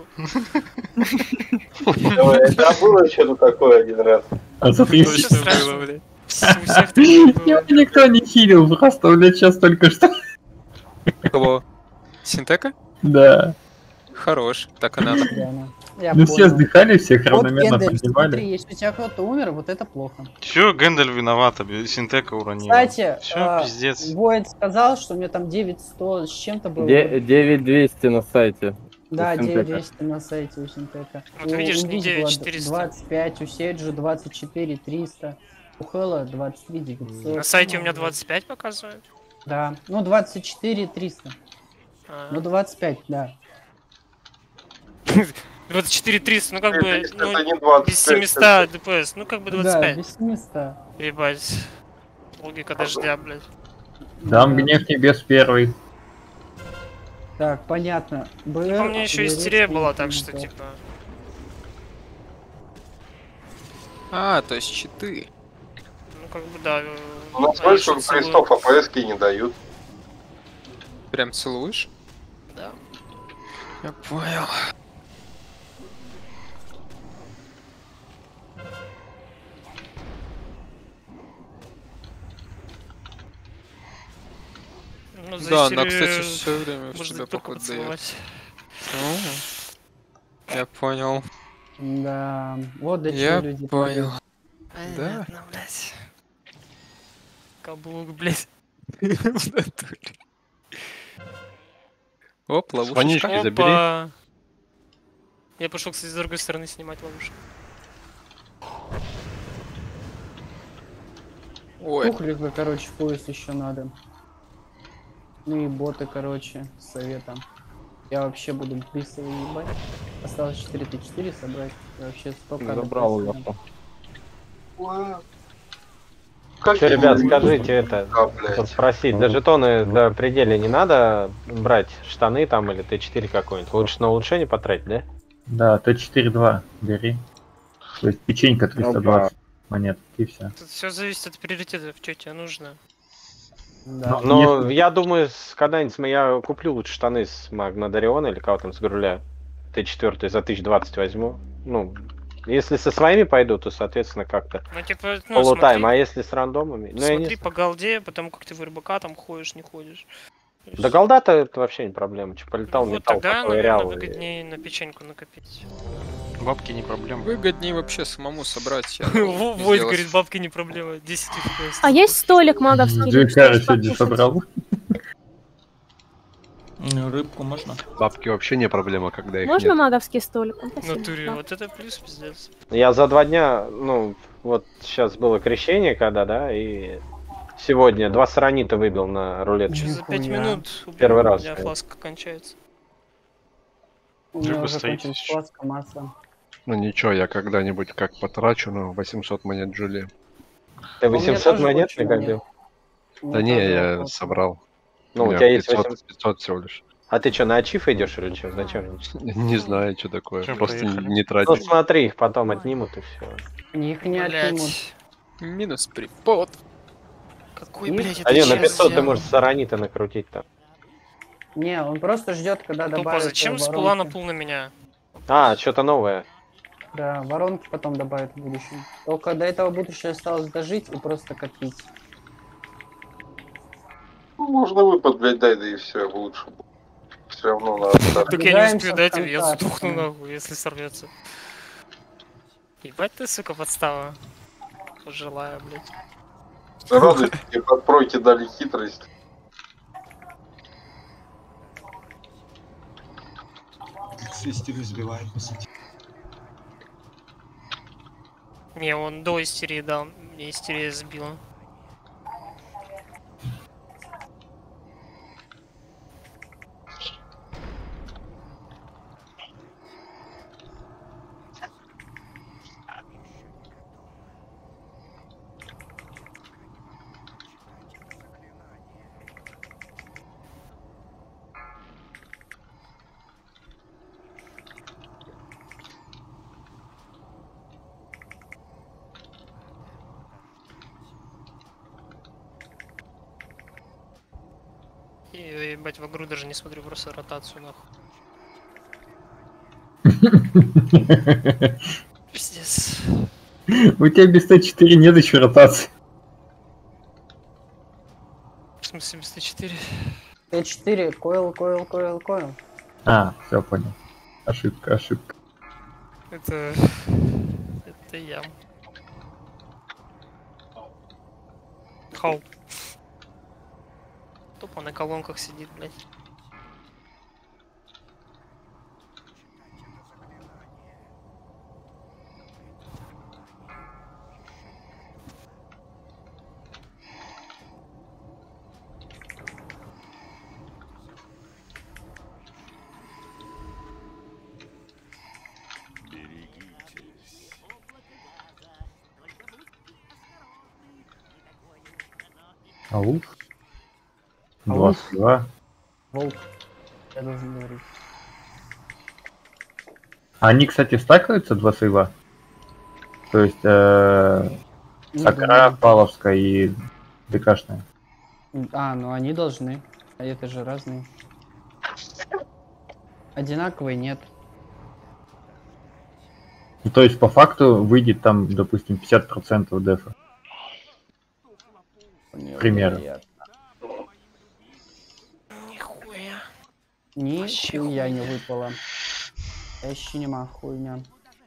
Давай, да, было что-то такое один раз. А смотри, Точно Точно страшно. было, блядь. У всех такое было. его никто не хилил, просто, блядь, сейчас только что. Кого? Синтека? Да. Хорош, так и надо. Реально. Я Ну все понял. сдыхали, всех Вот, равномерно Гендель, смотри, поднимали. если у тебя кто-то умер, вот это плохо. Чё Гендель виновата, блядь, Синтека уронила. Кстати, Всё, а, пиздец. Воид сказал, что у меня там девять сто с чем-то было. Де- девять двести на сайте. Да, у Синтека. девять двести на сайте у Синтека. Вот У видишь, не Invisible девять четыреста. двадцать пять, у Седжа двадцать четыре триста, у Хэлла двадцать три девятьсот. На сайте у меня двадцать пять показывает. Да, ну двадцать четыре триста. А. Ну двадцать пять, да. двадцать четыре триста, ну как бы, Это ну, не двадцать без пять, семисот ДПС, ну как бы двадцать Да, пять. без семисот. Ебать. Логика дождя, блядь. Дам гнев небес первый. Так, понятно. БР, Ну, по мне еще артиллерийский истерия была, так что инфантиль. типа. А, то есть читы. Ну как бы да. э, У нас они больше что, целую- крестов АПСки не дают. Прям целуешь? Да. Я понял. Ну, за Да, истерию она, кстати, все время в можно тебя только поход дает. поцеловать. Я понял. Да, вот до чего Я люди понял. ходят. Да. Понятно, блядь. Каблук, блядь. В натуре. Оп, ловушечка. Звонички забери. Опа. Я пошел, кстати, с другой стороны снимать ловушку. Ой, Тухлика, короче, в пояс еще надо. Ну и боты, короче, с советом. Я вообще буду быстро ебать. Осталось четыре тысячи четыре собрать. Я вообще столько Забрал ДПС его. дам. Что, ребят, скажите это, Да, блядь. вот спросить, до жетоны до пределя не надо брать штаны там или Т четыре какой-нибудь? Лучше на улучшение потратить, да? Да, Т четыре два бери. То есть печенька триста двадцать монет и все. Тут все зависит от приоритетов, что тебе нужно. Да. Но я думаю, с- когда-нибудь я куплю лучше штаны с Магна Дариона или кого там с Груля. Т четыре за тысячу двадцать возьму. Ну, если со своими пойду, то, соответственно, как-то Ну, типа, ну, полутайм. смотри, А если с рандомами? Ну, я не... смотри по голде, потому как ты в РБК там ходишь, не ходишь. То есть- Да голда-то это вообще не проблема. Че, полетал, Ну, вот металл, тогда, поковырял. наверное, и- выгоднее на печеньку накопить. Бабки не проблема. выгоднее вообще самому собрать. я Во- думаю, и Войд сделать. говорит, бабки не проблема, десять эф пи эс. А есть столик маговский? Джейкара чтобы сегодня покушать? собрал. Ну, рыбку можно? Бабки вообще не проблема, когда их Можно нет. маговский столик? Ну, В спасибо. натуре, Да. вот это плюс, пиздец. Я за два дня, ну, вот сейчас было крещение, когда, да, и сегодня два саранита выбил на рулетке. Через пять Нихуя. минут у Первый меня раз. фласка кончается. У меня Вы уже стоите кончилась еще. фласка, масса. Ну ничего, я когда-нибудь как потрачу на восемьсот монет Джули. Ты восемьсот монет накопил? Да не, я собрал. Ну, у меня тебя есть пятьсот, восемьсот. пятьсот всего лишь. А ты что, на ачив идешь или что? Зачем? Не знаю, что такое. Чем Просто поехали? не Ну тратить. смотри, их потом отнимут и все. Их не отнимут. Минус припод. Какой, Их- блядь, это А не, на час пятьсот ты взял? можешь саранита накрутить там. Не, он просто ждет, когда Тупо, добавят зачем э, с пула на воронки. пул на меня? А, что-то новое. Да, воронки потом добавят в будущем. Только до этого будущее осталось дожить и просто копить. Ну, можно выпад, блядь, дай, да и все, лучше. Все равно надо. Так я не Продвигаемся успею в дать, я контакт, сдохну да. нахуй, если сорвется. Ебать ты, сука, подстава. Желаю, блядь. Радуйтесь, тебе под пройки дали хитрость. Истерию сбивает, по сути. Не, он до истерии дал, мне истерия сбила. И, ебать, в игру даже не смотрю, просто ротацию нахуй. Пиздец. У тебя без Т четыре нет еще ротации. В смысле, без Т четыре? Т четыре, койл, койл, койл, койл. А, все понял. Ошибка, ошибка. Это... Это я. Хау. Тупо на колонках сидит, блядь. Ауф. Два, Ауф. два. Волк. Я должен говорить. Они, кстати, стакаются, два сейва? То есть, э, Не Сакра, думаю. Павловская и ДКшная. А, ну они должны. А это же разные. Одинаковые нет. Ну, то есть, по факту, выйдет там, допустим, пятьдесят процентов дефа. К примеру. Нихуя. Нихуя не выпало. Еще нема хуйня.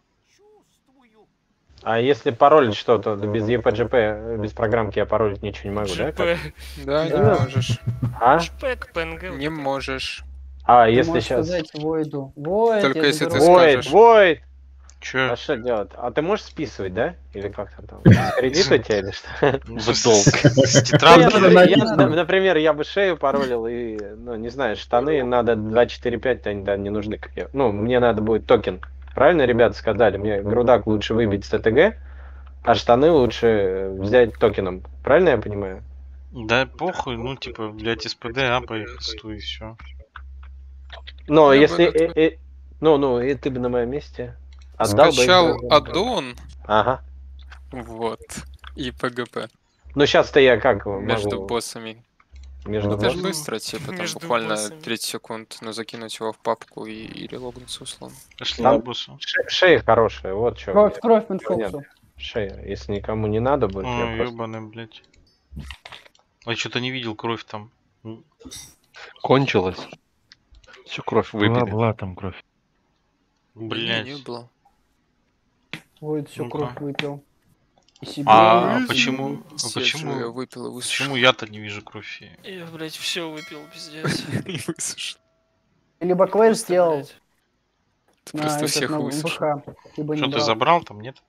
А если паролить что-то без и пи джи пи, без программки я паролить ничего не могу, да? как? Да, не Да. можешь. А? Шпек, ПНГ. Не можешь. А, Ты если можешь сейчас... сказать Войду. Войд, Только я если ты заберу. Войд, скажешь. Войд! Че? А что делать? А ты можешь списывать, да? Или как там? там? Кредит у тебя или что? В долг. С Ну, тетрадки. я, я, на- например, я бы шею паролил и, ну, не знаю, штаны надо два четыре пять, они да, не нужны. Как я. Ну, мне надо будет токен. Правильно ребята сказали? Мне грудак лучше выбить с ТТГ, а штаны лучше взять токеном. Правильно я понимаю? Да похуй, ну типа, блядь, СПД, апай, стой, и все. Но Я если... бы э, э, ну, ну, и ты бы на моем месте отдал бы... Скачал их- аддон, Ага. вот, и пэ гэ пэ Ну, сейчас-то я как между могу... боссами. Между Это ж боссами? быстро, типа, там Между буквально боссами. тридцать секунд, но закинуть его в папку и, и релогнуться условно. Пошли Там- на босса. Ше- Шея хорошая, вот что. Кровь, кровь, инфоксу. Шея, если никому не надо будет, я Ой, просто... ёбаный, блядь. Я что-то не видел кровь там. Кончилось. Всю кровь Была, выпили. была там кровь. Блядь. Не, не было. Войд всю Ну-ка. кровь выпил. И себе. А и- почему? А Все же я почему? выпил и высушил. Почему я-то не вижу крови? Я, блядь, все выпил, пиздец. И высушил. Либо квест сделал Ты на просто этот, всех на высушил. ВХ, либо не Что ты брал. забрал там, нет?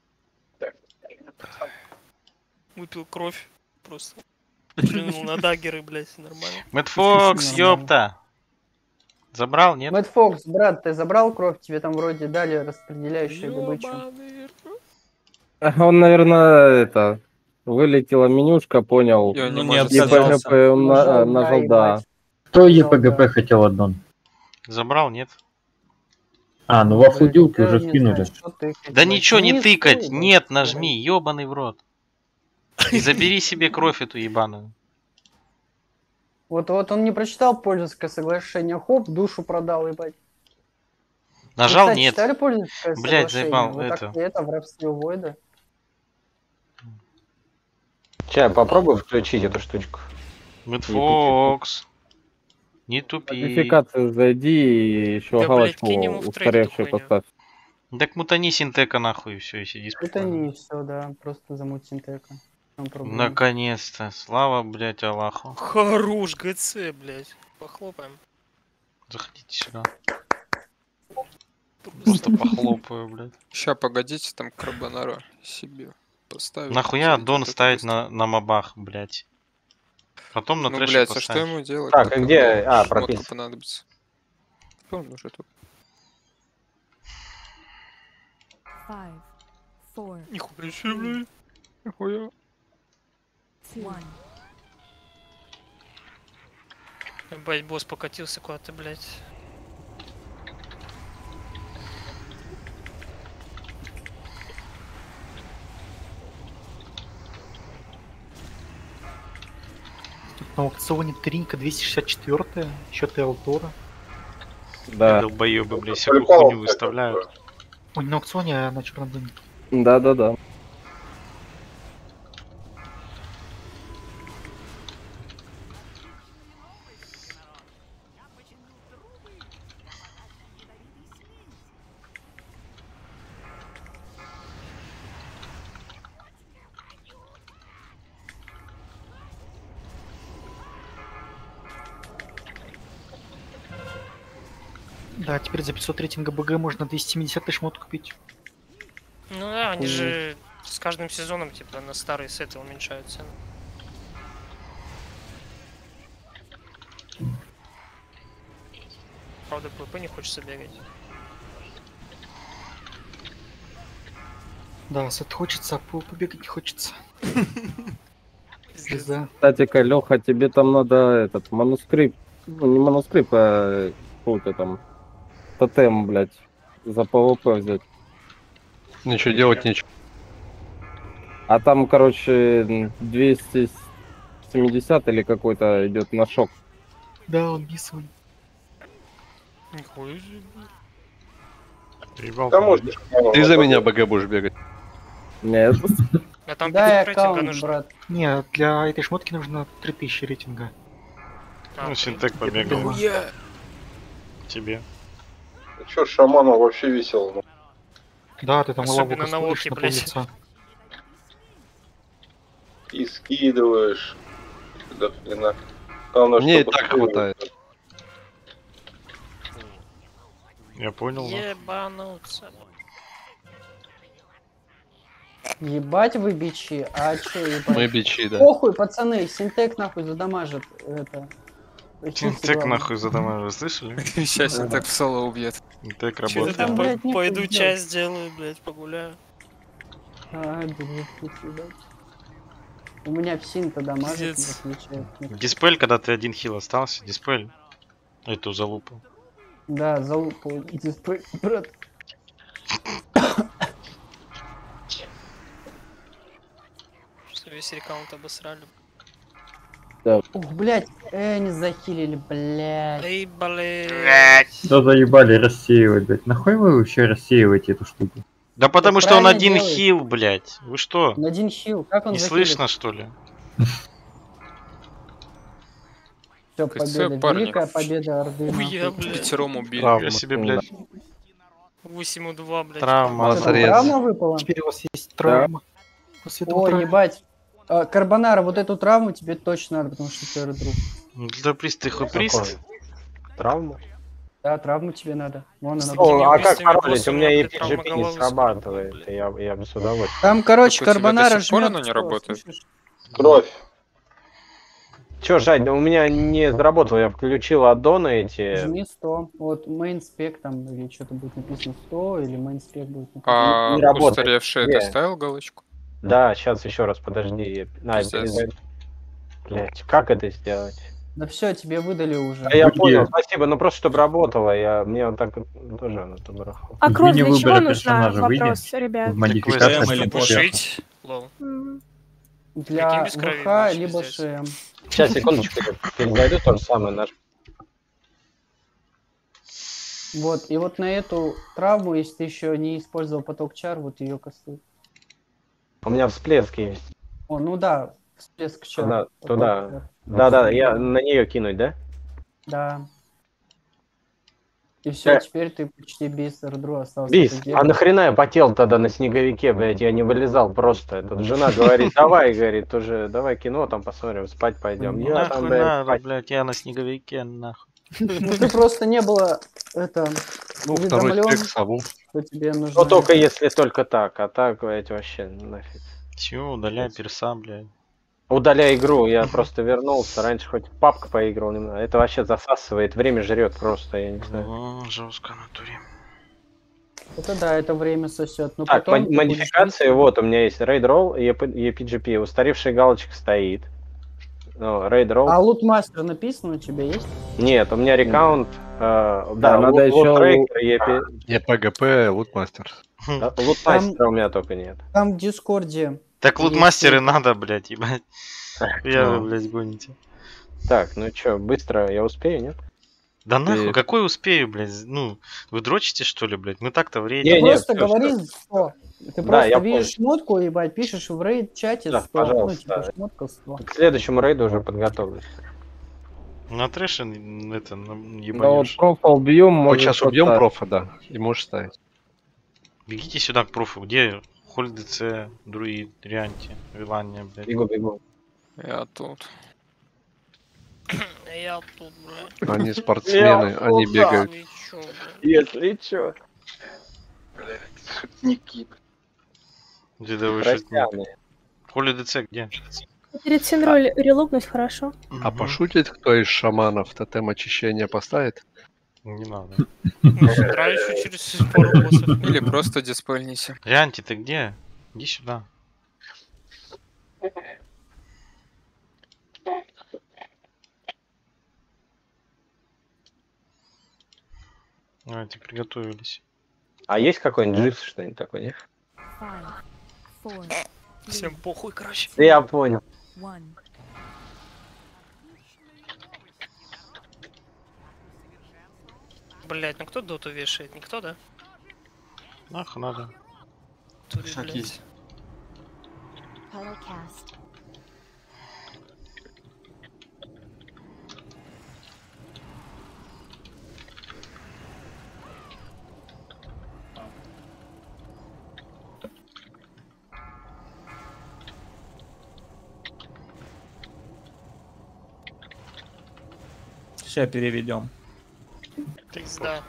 Выпил кровь. Просто. Плюнул на даггеры, блядь, нормально. Мэтт Фокс, Нормально. ёпта! Забрал, нет? Мэтт Фокс, брат, ты забрал кровь? Тебе там вроде дали распределяющую добычу. Он, наверное, это... Вылетела менюшка, понял. Я не И может П Г П он на- Нажал, нажал, да, да. ебать. Кто Е П Г П хотел аддон? Забрал, нет? А, ну во флудилке Я уже не скинули. знаю, что тыкать, Да ебать. ничего не Не тыкать. стой, Нет, ебать. нажми, ёбаный в рот. И забери себе кровь эту ебаную. Вот, вот он не прочитал пользовательское соглашение, хоп, душу продал, ебать. Нажал, Вы, кстати, нет. читали пользовательское Блядь, соглашение? заебал, Вы это. так это, воровстве Войда. Чай, попробуй включить эту штучку. Мэтфокс. Не тупи. Модификацию зайди и еще Да, блядь, галочку кинь ему в трейд эту устаревшую хуйню. поставь. Так мутани синтека нахуй и все, и сиди Это спокойно. не все, да, просто замуть синтека. В чем проблема? Наконец-то. Слава, блядь, Аллаху. Хорош, ГЦ, блядь. Похлопаем. Заходите сюда. Просто похлопаю, блядь. Ща, погодите, там карбонара себе поставить. Нахуя Зайдет Дон это ставить быстро. на, на мобах, блядь? Потом на Ну, трэше блядь, а поставишь. что ему делать? Так, а Когда где- а, шмотка прописано. понадобится. Он уже тут. Five, four, Нихуя себе, блядь. Нихуя. one. Ебать, босс покатился куда-то, блядь. На аукционе Тринка двести шестьдесят четыре, счет Элтора. Да. Долбоёбы, блядь, всякую хуйню выставляют. Ой, не на аукционе, а на черном рынке. Да-да-да. Да, теперь за пятьсот рейтинга БГ можно двести семьдесят шмот купить. Ну да, они же с каждым сезоном, типа, на старые сеты уменьшают цену. Правда, ПВП не хочется бегать. Да, сет хочется, а побегать не хочется. Звезда. Кстати-ка, Леха, тебе там надо этот манускрипт, ну не манускрипт, а какой-то там тотем, блядь, за ПВП взять. Ничего делать нечего. А там, короче, двести семьдесят или какой-то идет на шок. Да, он бисовый. Нихуя себе. Ебал, Да может, Ты за меня БГ будешь бегать. Нет. А там Дай пятьсот рейтинга аккаунт, нужно. брат. Не, для этой шмотки нужно три тысячи рейтинга. А, Ну, синтек побегал. Нихуя. Тебе. Ну чё, шаманом вообще весело. ну. Да, ты там Особенно лаву на кастуешь локе, на блядь. пол лица. И скидываешь. Да хрена. Главное, Мне и чтобы так скидывать. хватает. Я понял. да. Ебануться. Ебать вы бичи, а че ебать? Мы бичи, да. Похуй, пацаны, синтек нахуй задамажит это. Учиться Синтек главное. нахуй задамажил, слышали? Сейчас он так в соло убьет. Синтек Чё ты работает. там, блядь, по- нехуй пойду делать. чай сделаю, блядь, погуляю. А, блядь, ебать. У меня псин-то дамажит, в Пиздец. отличие от них. Диспель, когда ты один хил остался, диспель. Эту залупу. Да, залупал дисплей, брат. Что весь рекаунт обосрали. Ух, блядь, э, не захилили, блядь. Эй, блядь. Да заебали рассеивать, блядь. Нахуй вы вообще рассеиваете эту штуку? Да потому что он правильно один делает. хил, блядь. Вы что? На один хил, как он Не захилит? слышно, что ли? Все, КЦ, победа, парни. великая победа Орды. Хуя, нахуй. блядь. Пятером убили. Травма. Я себе, блядь. восемь два, блядь. Травма. Что, Лазарет. травма выпала? Теперь у вас есть травма. После этого О, травмы. ебать. А, Карбонара, вот эту травму тебе точно надо, потому что ты друг. Да прист, ты хуй прист. Травма? Да, травму тебе надо. Вон она. О, а как убийствами паролить? босса У у меня меня, и блядь, травма пи джи пи не головы срабатывает. Я, я бы с удовольствием. Там, короче, Так у тебя карбонара до сих пор жмет. оно не всё, работает? слышишь? Кровь. Чё, Жень, у меня не заработало, я включил аддоны эти. Жми сто. Вот main spec там или что-то будет написано сто, или main spec будет написано. А Не работает. устаревший Не. ты ставил галочку? Да, сейчас еще раз, подожди. На, Пиздец. передай. Блять, как это сделать? Да все, тебе выдали уже. А я понял, спасибо, ну просто чтобы работало, я мне вот так тоже оно там барахло. А кровь для чего выбора нужна? персонажа выйди. Вопрос, ребят. В модификациях или там Пушить. Лол. М. Для Прикинь, без крови ВХ, матч либо пиздец. ШМ. Сейчас, секундочку, перезайду то же самое наш. Вот, и вот на эту травму, если ты еще не использовал поток чар, вот ее кастуй. У меня всплеск есть. О, ну да, всплеск чар. Туда, Поток туда. чар. Да-да, я на нее кинуть, да? Да. И все, Э. теперь ты почти без эрдру остался. Бис, Ты а нахрена я потел тогда на снеговике, блядь, я не вылезал просто. Этот жена говорит, давай, говорит, уже, давай кино там посмотрим, спать пойдем. Я там, Нахуй блядь, надо, спать. блядь, я на снеговике, нахуй. Ну ты просто не было это Ну, второй уведомлен, спек сову. что тебе нужно. Ну только если только так, а так, блядь, вообще нафиг. Все, удаляй перса, блядь. Удаляй игру, я просто вернулся. Раньше хоть в папку поиграл немного. Это вообще засасывает, время жрет просто, я не знаю. О, жестко на туре. Это да, это время сосет. Но Так, потом мод- ты будешь модификации, вот у меня есть Raid Roll и и пи джи пи. Устаревшая галочка стоит. Ну, Raid Roll. А лутмастер написано у тебя есть? Нет, у меня рекаунт. э, да, Да, надо лут- еще лут-трекер, и пи- Не ПГП, лутмастер. да, лутмастера у меня только нет. Там в Дискорде. Так есть лутмастеры это. надо, блядь, ебать. Я вы, Ну. блядь, гоните. Так, ну чё, быстро я успею, нет? Да нахуй, И- какой успею, блядь? Ну, вы дрочите, что ли, блядь? Мы так-то в рейде. Не, Ты не, просто всё, говори всё. сто. Ты Да, просто я видишь шмотку, ебать, пишешь в рейд чате Да, сто. пожалуйста. Ну, типа шмотка сто. К следующему рейду уже подготовлюсь. На трэше н- это, ну, Да вот ебанешь. профа убьем, Вот может сейчас убьем что-то- профа, да, и можешь ставить. Бегите сюда к профу. Где Холь ДЦ, Друид, Рианти, Вилания, блядь. Бегу, бегу. Я тут. Я тут, блядь. Они спортсмены, они бегают. Вы чё, блядь? Если чё. Шутники. Дедовый шутник. Растяны. Холь ДЦ где? Перед синрой релогнуть хорошо. А пошутит кто из шаманов тотем очищения поставит? Не надо. Играю еще через пару боссов. Или просто диспольнись. Рианти, ты где? Иди сюда. Давайте, приготовились. А есть какой-нибудь дживс, что-нибудь такое, нет? Five, four, Всем похуй, короче. Да я понял. one. Блять, ну кто доту вешает? Никто, да? Нахуй надо. Тури, Шаг блядь. есть. Hollow cast. Сейчас переведем. Пизда.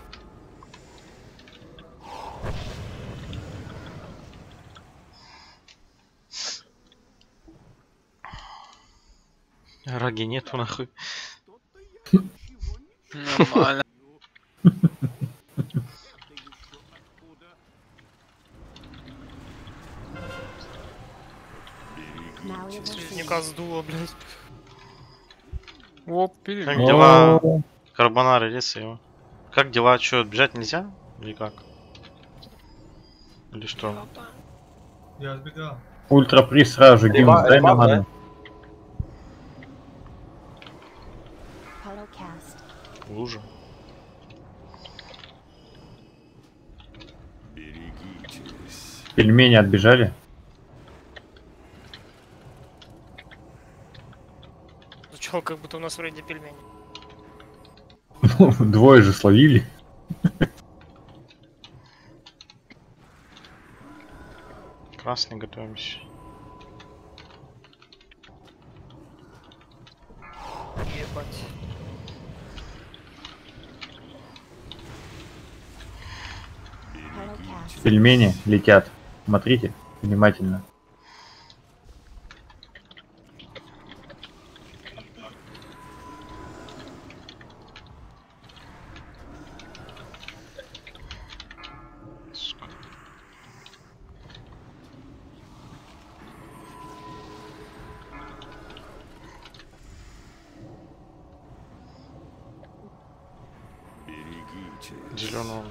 Раги нету, нахуй. Нормально. Слизняка сдуло, блядь. Оп, Как перевел. дела? Карбонары, леса его. Как дела? Че, бежать нельзя? Или как? Или что? Я сбегал. Ультраприз сразу же, Риба- Димон, дай рибак, ману. Hollow cast. Лужа. Пельмени отбежали. Звучало, как будто у нас в рейде пельмени. Двое же словили. Красный готовимся. Ебать. Hollow cast. Пельмени летят. Смотрите внимательно. Зеленого.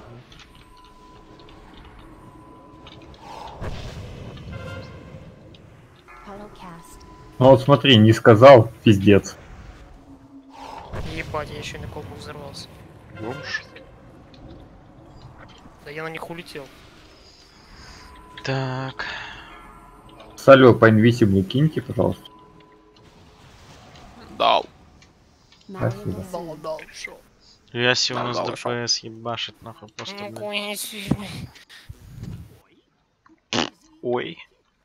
Hollow cast. Ну вот смотри, не сказал, пиздец. Ебать, я еще на колбу взорвался. Бомж. Да я на них улетел. Так. Салю по инвисиблу киньте, пожалуйста. Дал. Спасибо. Дал, дал, шо. Яси у Да, нас да, ушел. ДПС ебашит нахуй просто. Ну, блядь. конечно. Ой.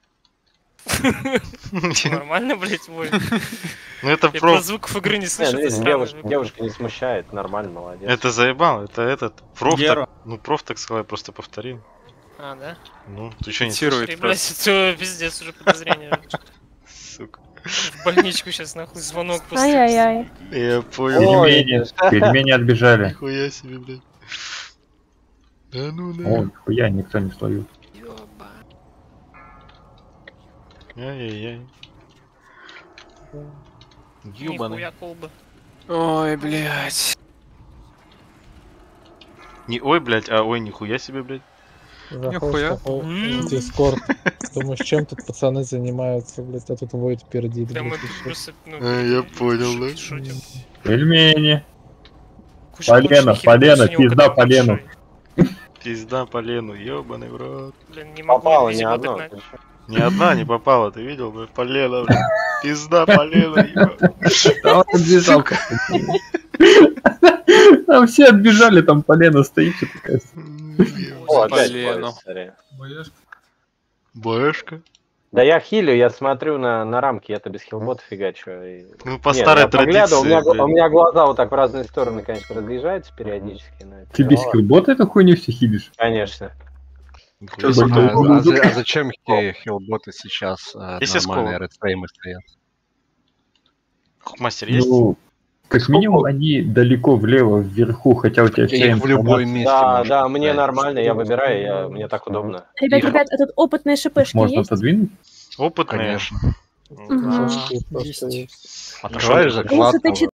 Нормально, блять, мой. Ну это Я про... про звуков игры не Не, слышу. ну, это видишь, странно девушка, звук. девушка не смущает, нормально, молодец. Это заебал, это этот. Проф Гера. так... Ну проф так сказал, я просто повторил. А, да? Ну, ты что не Цитирует слышишь? Блять, это пиздец уже подозрение. Сука. В больничку сейчас нахуй звонок после. Ай-яй-яй. Я понял. Пельмени, пельмени отбежали. Нихуя себе, блядь. Да ну О, да. нихуя, никто не словил. Ай-яй-яй. Ёбаный. Нихуя колбы. Ой, блядь. Не ой, блядь, а ой, нихуя себе, блядь. Нихуя. М. в Дискорд. Думаешь, чем тут пацаны занимаются, блядь, а тут Войт пердит, Да мы блядь, тут ещё. просто, ну, А, я понял, да? шутим. Пельмени. Кушай Полено, больше полено, хиликов, у него пизда когда полену. большой. Пизда полену, ёбаный в рот. Блин, не могу Попало не инвизибл одно. догнать. ты чё? Ни одна не попала, ты видел, блядь, полено, блядь. Пизда полено, ёбаный. Там отбежал. Там все отбежали, там полено стоит, что такая. О, опять Полено. поезд, смотри. Бэшка. Да я хилю, я смотрю на, на рамки, я-то без хилбота фигачу. И... Ну, по Не, старой я поглядываю, у меня, традиции, у блядь. меня глаза вот так в разные стороны, конечно, разъезжаются периодически. Но это Ты без мало. хилбота эту хуйню все хилишь? Конечно. Нихуя А, себе. а за- а зачем хи- хилботы сейчас э, Если нормальные скола. редфреймы стоят? Хукмастер есть? Ну, как минимум они далеко влево, вверху, хотя у тебя вся Их в любой информация- месте Да, можно да, мне поставить. нормально, я выбираю, я, мне так удобно. Ребят, Их- ребят, а тут опытные шипышки Можно есть? отодвинуть? Опытные. Конечно. Мгм. Жёсткие просто Есть. есть. Открываешь Если закладку, ты